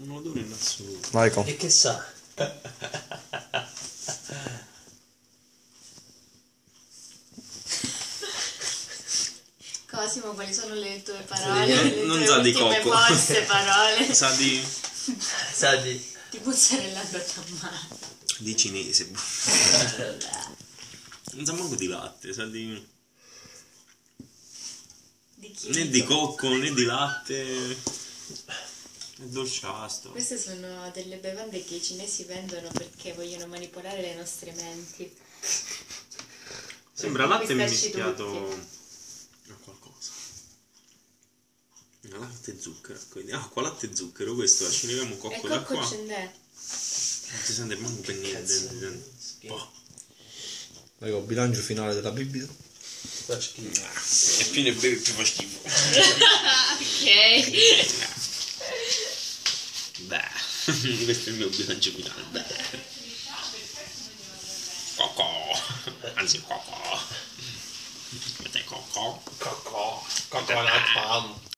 Un odore in assoluto. Vai con. E che sa? Cosimo, quali sono le tue parole? Le Non tue sa di ultime cocco. forse parole? Sa di Sa di... Di mozzarella grattamata. cinese. Non sa manco di latte, sa di... Di chi? Né di cocco né di latte. È dolciastro. Queste sono delle bevande che i cinesi vendono perché vogliono manipolare le nostre menti. Sembra latte Conquistarci mischiato tutti. a qualcosa. Latte e zucchero. Quindi acqua, latte e zucchero. Questo ci leviamo E cocco da cocco qua. ce n'è. Non si sente manco per niente. Boh. Vai con bilancio finale della bibita. Faccio schifo. E più ne bevi più fa schifo. Ok. Beh, questo è il mio bilancio finale. Beh. Cocco. Anzi, cocco. Cocco. Cocco. Coconut palm.